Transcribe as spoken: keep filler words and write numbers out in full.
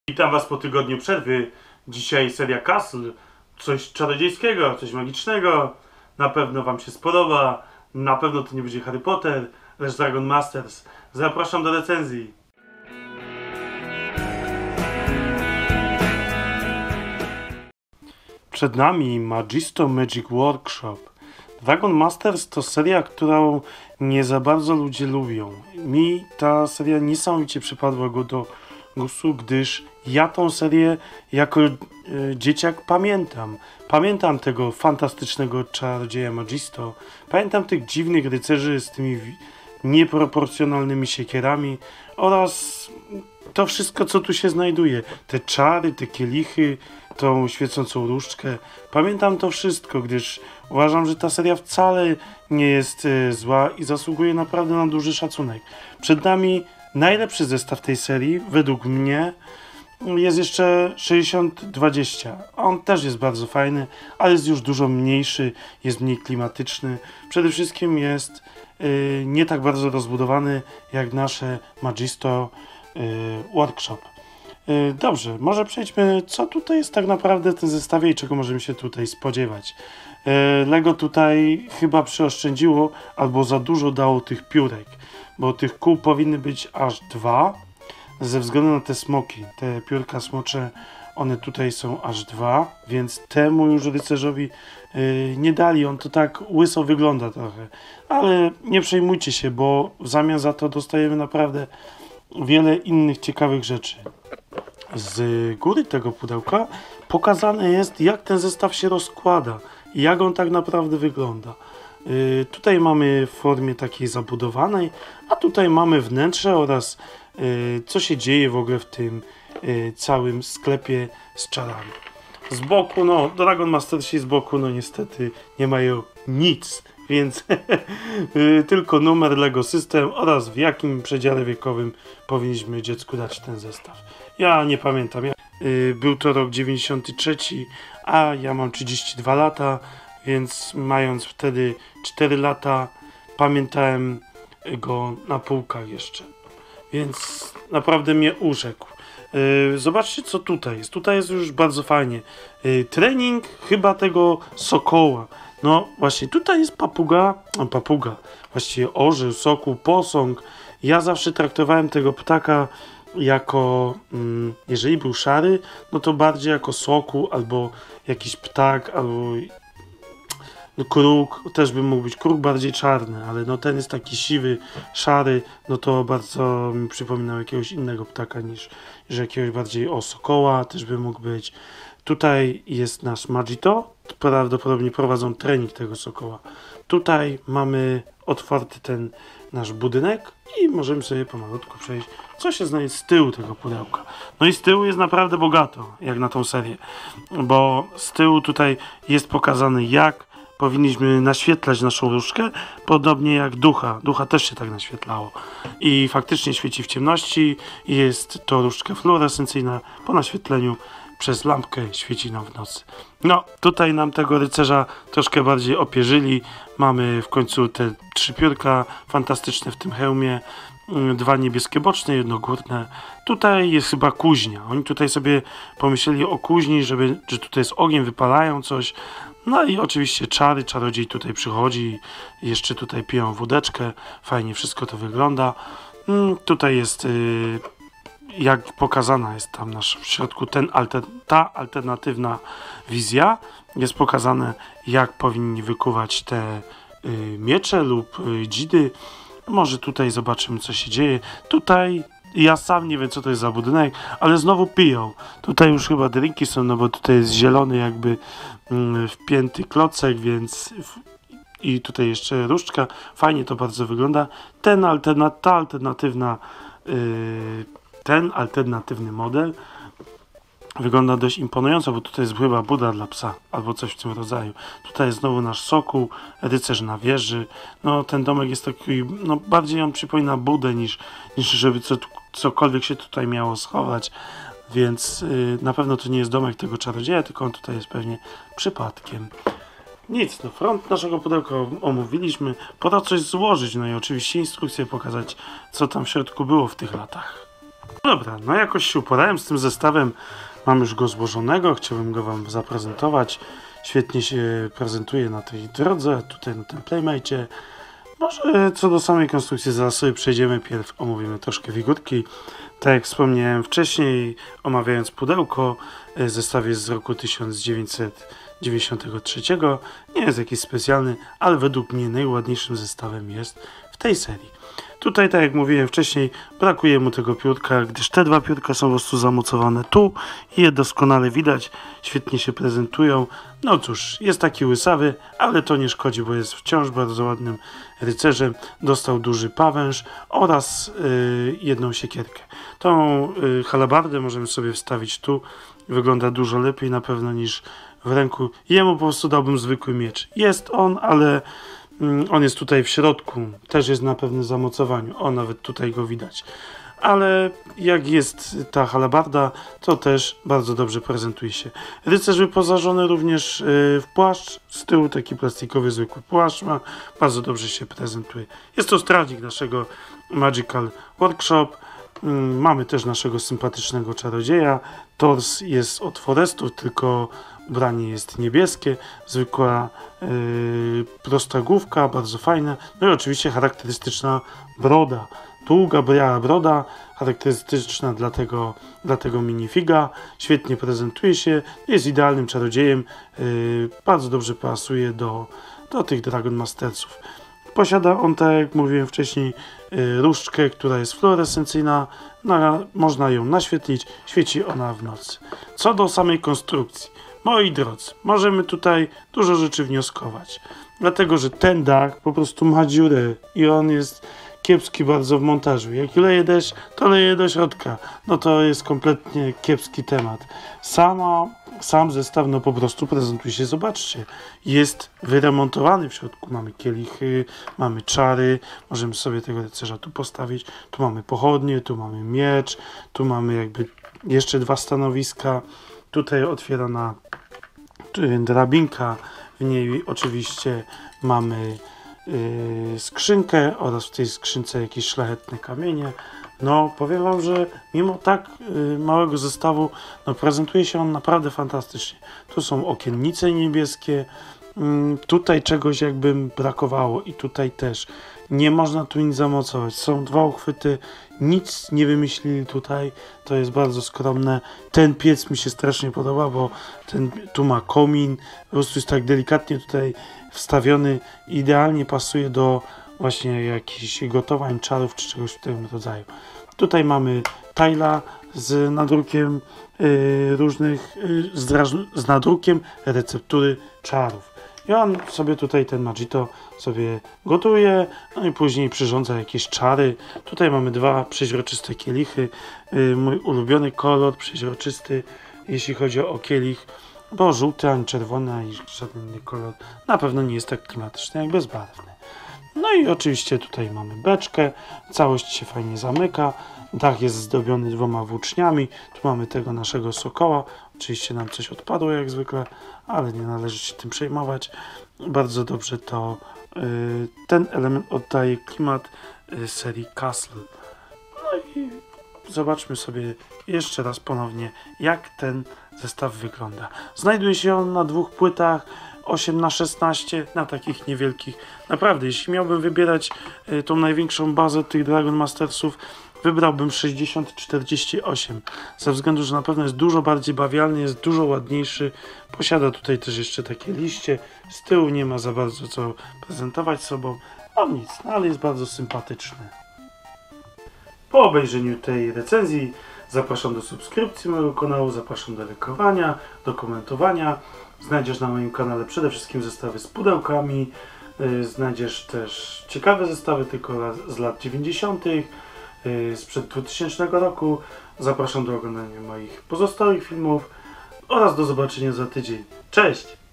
Witam Was po tygodniu przerwy. Dzisiaj seria Castle. Coś czarodziejskiego, coś magicznego. Na pewno Wam się spodoba. Na pewno to nie będzie Harry Potter, lecz Dragon Masters. Zapraszam do recenzji. Przed nami Magisto Magic Workshop. Dragon Masters to seria, którą nie za bardzo ludzie lubią. Mi ta seria niesamowicie przypadła go do gustu, gdyż ja tą serię jako e, dzieciak pamiętam. Pamiętam tego fantastycznego czarodzieja Magisto. Pamiętam tych dziwnych rycerzy z tymi nieproporcjonalnymi siekierami oraz to wszystko, co tu się znajduje. Te czary, te kielichy, tą świecącą różdżkę. Pamiętam to wszystko, gdyż uważam, że ta seria wcale nie jest e, zła i zasługuje naprawdę na duży szacunek. Przed nami najlepszy zestaw tej serii, według mnie, jest jeszcze sześćdziesiąt dwadzieścia. On też jest bardzo fajny, ale jest już dużo mniejszy, jest mniej klimatyczny. Przede wszystkim jest y, nie tak bardzo rozbudowany jak nasze Magisto y, Workshop. Y, dobrze, może przejdźmy, co tutaj jest tak naprawdę w tym zestawie i czego możemy się tutaj spodziewać. Y, Lego tutaj chyba przyoszczędziło albo za dużo dało tych piórek, bo tych kół powinny być aż dwa. Ze względu na te smoki, te piórka smocze, one tutaj są aż dwa, więc temu już rycerzowi yy, nie dali, on to tak łyso wygląda trochę. Ale nie przejmujcie się, bo w zamian za to dostajemy naprawdę wiele innych ciekawych rzeczy. Z góry tego pudełka pokazane jest, jak ten zestaw się rozkłada i jak on tak naprawdę wygląda. Yy, tutaj mamy w formie takiej zabudowanej, a tutaj mamy wnętrze oraz yy, co się dzieje w ogóle w tym yy, całym sklepie z czarami. Z boku, no Dragon Mastersi z boku, no niestety nie mają nic, więc yy, tylko numer, Lego System oraz w jakim przedziale wiekowym powinniśmy dziecku dać ten zestaw. Ja nie pamiętam, ja, yy, był to rok dziewięćdziesiąty trzeci, a ja mam trzydzieści dwa lata, więc mając wtedy cztery lata, pamiętałem go na półkach jeszcze. Więc naprawdę mnie urzekł. Yy, zobaczcie, co tutaj jest. Tutaj jest już bardzo fajnie. Yy, trening chyba tego sokoła. No właśnie, tutaj jest papuga. O, papuga. Właściwie orzeł, sokół, posąg. Ja zawsze traktowałem tego ptaka jako, mm, jeżeli był szary, no to bardziej jako sokół, albo jakiś ptak, albo no, kruk, też by mógł być kruk bardziej czarny, ale no ten jest taki siwy, szary, no to bardzo mi przypominał jakiegoś innego ptaka niż, niż jakiegoś bardziej o sokoła, też by mógł być. Tutaj jest nasz Magito, prawdopodobnie prowadzą trening tego sokoła. Tutaj mamy otwarty ten nasz budynek i możemy sobie pomalutku przejść, co się znajdzie z tyłu tego pudełka. No i z tyłu jest naprawdę bogato, jak na tą serię, bo z tyłu tutaj jest pokazane, jak powinniśmy naświetlać naszą różdżkę, podobnie jak ducha. Ducha też się tak naświetlało. I faktycznie świeci w ciemności. Jest to różdżka fluorescencyjna. Po naświetleniu przez lampkę świeci nam w nocy. No, tutaj nam tego rycerza troszkę bardziej opierzyli. Mamy w końcu te trzy piórka fantastyczne w tym hełmie. Dwa niebieskie boczne, jedno górne. Tutaj jest chyba kuźnia. Oni tutaj sobie pomyśleli o kuźni, żeby, że tutaj jest ogień, wypalają coś. No i oczywiście czary, czarodziej tutaj przychodzi, jeszcze tutaj piją wódeczkę, fajnie wszystko to wygląda. Hmm, tutaj jest, yy, jak pokazana jest tam nasz, w środku ten alter, ta alternatywna wizja. Jest pokazane, jak powinni wykuwać te yy, miecze lub yy, dzidy. Może tutaj zobaczymy, co się dzieje. Tutaj ja sam nie wiem, co to jest za budynek, ale znowu piją. Tutaj już chyba drinki są, no bo tutaj jest zielony jakby mm, wpięty klocek, więc w, i tutaj jeszcze różdżka. Fajnie to bardzo wygląda. Ten alterna, ta alternatywna yy, ten alternatywny model wygląda dość imponująco, bo tutaj jest chyba buda dla psa, albo coś w tym rodzaju. Tutaj jest znowu nasz sokół, rycerz na wieży. No ten domek jest taki, no bardziej on przypomina budę niż, niż żeby co, cokolwiek się tutaj miało schować. Więc yy, na pewno to nie jest domek tego czarodzieja, tylko on tutaj jest pewnie przypadkiem. Nic, no front naszego pudełka omówiliśmy. Pora coś złożyć, no i oczywiście instrukcję pokazać, co tam w środku było w tych latach. Dobra, no jakoś się uporałem z tym zestawem. Mam już go złożonego, chciałbym go wam zaprezentować. Świetnie się prezentuje na tej drodze, tutaj na tym Playmate. Może co do samej konstrukcji zaraz sobie przejdziemy, pierw omówimy troszkę figurki. Tak jak wspomniałem wcześniej, omawiając pudełko, zestaw jest z roku tysiąc dziewięćset dziewięćdziesiątego trzeciego. Nie jest jakiś specjalny, ale według mnie najładniejszym zestawem jest w tej serii. Tutaj, tak jak mówiłem wcześniej, brakuje mu tego piórka, gdyż te dwa piórka są po prostu zamocowane tu i je doskonale widać, świetnie się prezentują. No cóż, jest taki łysawy, ale to nie szkodzi, bo jest wciąż bardzo ładnym rycerzem. Dostał duży pawęż oraz yy, jedną siekierkę. Tą yy, halabardę możemy sobie wstawić tu, wygląda dużo lepiej na pewno niż w ręku. Jemu po prostu dałbym zwykły miecz. Jest on, ale on jest tutaj w środku, też jest na pewnym zamocowaniu, o nawet tutaj go widać. Ale jak jest ta halabarda, to też bardzo dobrze prezentuje się. Rycerz wyposażony również w płaszcz, z tyłu taki plastikowy zwykły płaszcz ma, bardzo dobrze się prezentuje. Jest to strażnik naszego Magical Workshop. Mamy też naszego sympatycznego czarodzieja. Tors jest od Forestów, tylko ubranie jest niebieskie, zwykła yy, prosta główka, bardzo fajna. No i oczywiście charakterystyczna broda. Długa, biała broda, charakterystyczna dla tego, dla tego minifiga. Świetnie prezentuje się, jest idealnym czarodziejem, yy, bardzo dobrze pasuje do, do tych Dragon Mastersów. Posiada on, tak jak mówiłem wcześniej, yy, różdżkę, która jest fluorescencyjna, na, można ją naświetlić, świeci ona w nocy. Co do samej konstrukcji, moi drodzy, możemy tutaj dużo rzeczy wnioskować, dlatego że ten dach po prostu ma dziurę i on jest kiepski bardzo w montażu. Jak leje deszcz, to leje do środka. No to jest kompletnie kiepski temat. Sama, sam zestaw no po prostu prezentuje się, zobaczcie. Jest wyremontowany w środku. Mamy kielichy, mamy czary. Możemy sobie tego rycerza tu postawić. Tu mamy pochodnie, tu mamy miecz, tu mamy jakby jeszcze dwa stanowiska. Tutaj otwierana drabinka. W niej oczywiście mamy Yy, skrzynkę oraz w tej skrzynce jakieś szlachetne kamienie. No powiem wam, że mimo tak yy, małego zestawu no, prezentuje się on naprawdę fantastycznie. Tu są okiennice niebieskie, yy, tutaj czegoś jakby brakowało i tutaj też. Nie można tu nic zamocować. Są dwa uchwyty, nic nie wymyślili tutaj, to jest bardzo skromne. Ten piec mi się strasznie podoba, bo ten, tu ma komin, po prostu jest tak delikatnie tutaj wstawiony, idealnie pasuje do właśnie jakichś gotowań, czarów czy czegoś w tym rodzaju. Tutaj mamy Tyla z nadrukiem yy, różnych, yy, z, z nadrukiem receptury czarów. I on sobie tutaj, ten Magito, sobie gotuje, no i później przyrządza jakieś czary. Tutaj mamy dwa przeźroczyste kielichy. Yy, mój ulubiony kolor, przeźroczysty, jeśli chodzi o kielich, bo żółty, ani czerwony, ani żaden inny kolor na pewno nie jest tak klimatyczny jak bezbarwny. No i oczywiście tutaj mamy beczkę, całość się fajnie zamyka, dach jest zdobiony dwoma włóczniami, tu mamy tego naszego sokoła, oczywiście nam coś odpadło jak zwykle, ale nie należy się tym przejmować. Bardzo dobrze to yy, ten element oddaje klimat yy, serii Castle. No i zobaczmy sobie jeszcze raz ponownie, jak ten zestaw wygląda. Znajduje się on na dwóch płytach, osiem na szesnaście, na takich niewielkich. Naprawdę, jeśli miałbym wybierać y, tą największą bazę tych Dragon Mastersów, wybrałbym sześćdziesiąt czterdzieści osiem. Ze względu, że na pewno jest dużo bardziej bawialny, jest dużo ładniejszy. Posiada tutaj też jeszcze takie liście. Z tyłu nie ma za bardzo co prezentować sobą. No nic, no, ale jest bardzo sympatyczny. Po obejrzeniu tej recenzji zapraszam do subskrypcji mojego kanału, zapraszam do lajkowania, do komentowania. Znajdziesz na moim kanale przede wszystkim zestawy z pudełkami, yy, znajdziesz też ciekawe zestawy tylko z lat dziewięćdziesiątych, yy, sprzed dwutysięcznego roku. Zapraszam do oglądania moich pozostałych filmów oraz do zobaczenia za tydzień. Cześć!